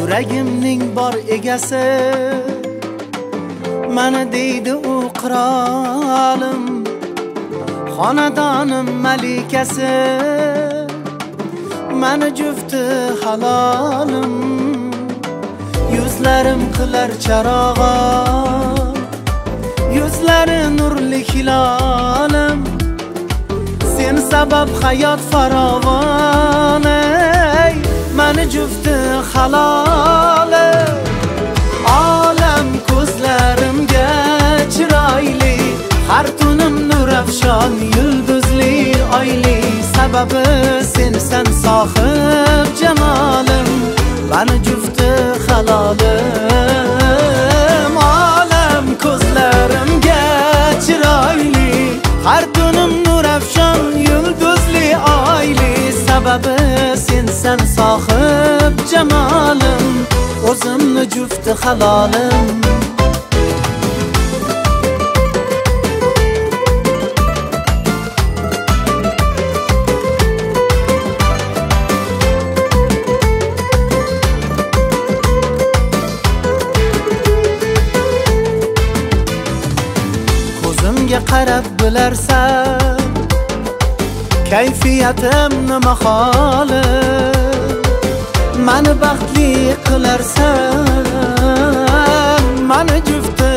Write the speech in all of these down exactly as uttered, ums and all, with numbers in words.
Yuragimning bor egasi mana deydi u qirolim, xonadonim malikasi mani jufti halolim. Yuzlarim qilar charog'on, yuzlari nurli hilolim. Sen sabab hayot farovon, ey mani jufti halolim. Olam ko'zlarimga chiroyli, har tunim nurafshon, yulduzli oyli. Sababi sensan sohib jamolim, mani jufti halolim. Olam ko'zlarimga chiroyli, har tunim nurafshon, yulduzli oyli. Sababi sensan sohib jamolim, o'zimni jufti halolim. Ko'zimga qarab bilarsan, kayfiyatim nima holim. Mani baxtli qilarsan, mani jufti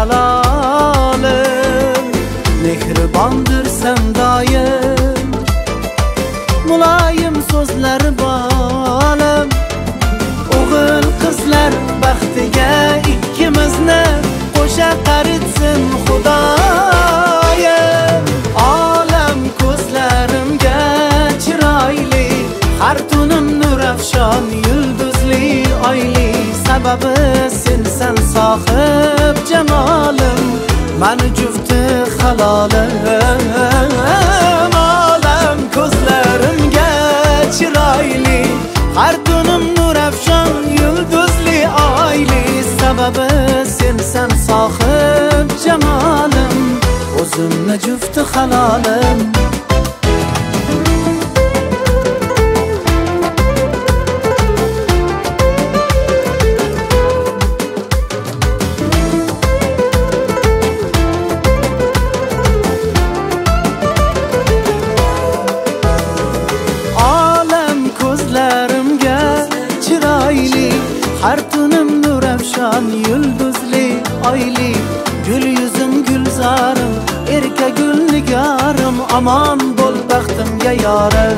halolim. Mehribondirsan doim, muloyim so'zlar bolim. O'g'il qizlar baxtiga ikkimizni qo'sha qaritsin Xudoyim. Olam ko'zlarimga chiroyli, har tunim nurafshon, yulduzli oyli. Sababi sensan sohib jamolim, mani jufti halolim. Olam ko'zlarimga chiroyli, har tunim nurafshon, yulduzli oyli. Sababi sensan sohib jamolim, o'zimni jufti halolim. Har tunim nurafshon, yulduzli oyli. Gul yuzim gulzorim, erka gul nigorim. Omon bo'l baxtimga yorim.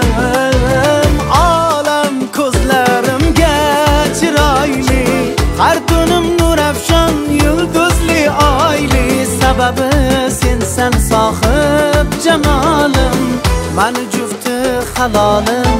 Olam ko'zlarimga chiroyli, har tunim nurafshon, yulduzli oyli. Sababi sensan sohib jamolim, mani jufti halolim.